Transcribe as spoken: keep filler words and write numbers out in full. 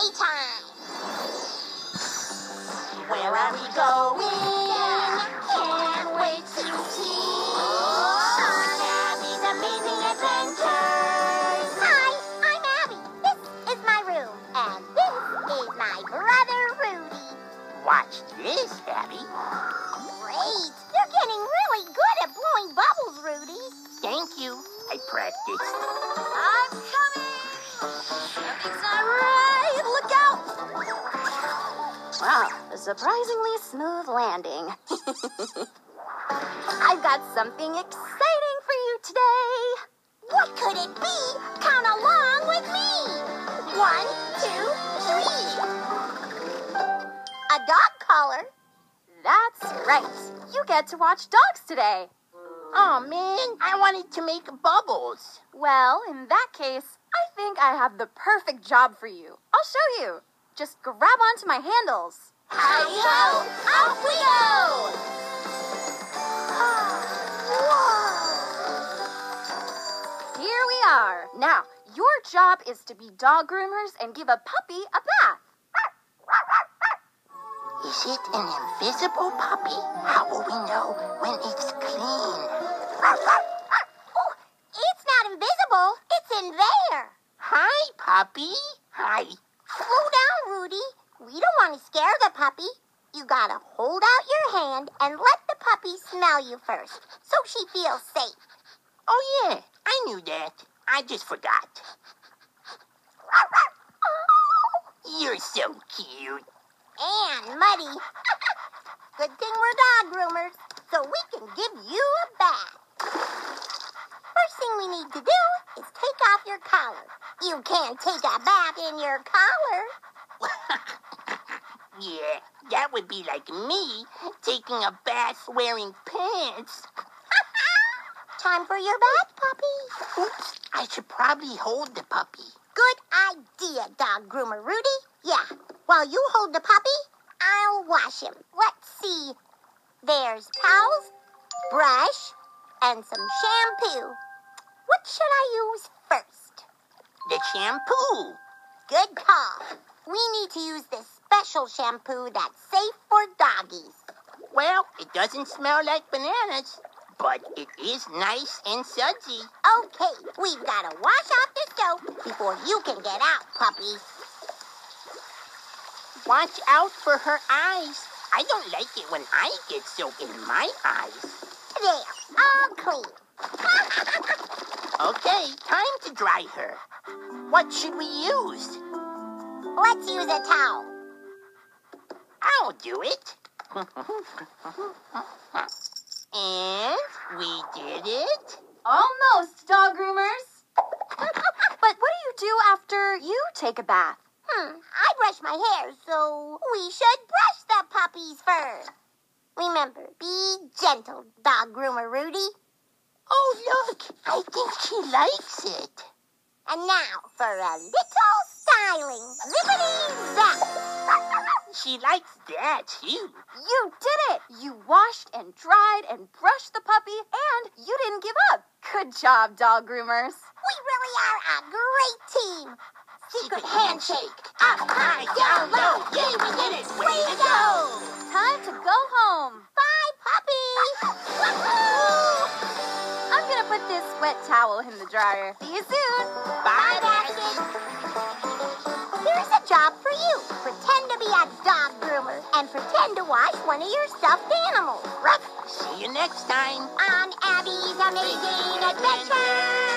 playtime. Where are we going? Can't wait to see. On Abby's Amazing Adventures. Hi, I'm Abby. This is my room, and this is my brother Rudy. Watch this, Abby. Great. You're getting really good at blowing bubbles, Rudy. Thank you. I practiced. I'm coming. Something's not right. Look out. Wow, a surprisingly smooth landing. I've got something exciting for you today. What could it be? Count along with me. One, two, three. A dog collar. That's right. You get to watch dogs today. Oh, man, I wanted to make bubbles. Well, in that case, I think I have the perfect job for you. I'll show you. Just grab onto my handles. Hi-ho, off we go! Whoa! Here we are. Now, your job is to be dog groomers and give a puppy a bath. Is it an invisible puppy? How will we know when it's clean? Oh, it's not invisible. It's in there. Hi, puppy. Hi. Slow down, Rudy. We don't want to scare the puppy. You gotta hold out your hand and let the puppy smell you first, so she feels safe. Oh, yeah, I knew that. I just forgot. You're so cute. And muddy. Good thing we're dog groomers, so we can give you a bath. First thing we need to do is take off your collar. You can't take a bath in your collar. Yeah, that would be like me taking a bath wearing pants. Time for your bath, puppy. Oops, I should probably hold the puppy. Good idea, dog groomer Rudy. Yeah, while you hold the puppy, I'll wash him. Let's see. There's towels, brush, and some shampoo. What should I use first? The shampoo. Good call. We need to use this special shampoo that's safe for doggies. Well, it doesn't smell like bananas, but it is nice and sudsy. Okay, we've got to wash off the soap before you can get out, puppy. Watch out for her eyes. I don't like it when I get soap in my eyes. There, all clean. Okay, time to dry her. What should we use? Let's use a towel. I'll do it. And we did it. Almost, dog groomers. But what do you do after you take a bath? Hmm, I brush my hair, so we should brush the puppy's fur. Remember, be gentle, dog groomer Rudy. Oh, look, I think she likes it. And now for a little styling. Zippity-zap. She likes that, too. You did it! You washed and dried and brushed the puppy, and you didn't give up. Good job, dog groomers. We really are a great team. Secret, Secret handshake. handshake. Up high, down low. Yay, we did it. Way to go. Time to go home. Bye, puppy. Woohoo! I'm gonna put this wet towel in the dryer. See you soon. Bye, Basket. Here's a job for you. Pretend to be a dog groomer and pretend to wash one of your stuffed animals. See you next time. On Abby's Amazing Adventures.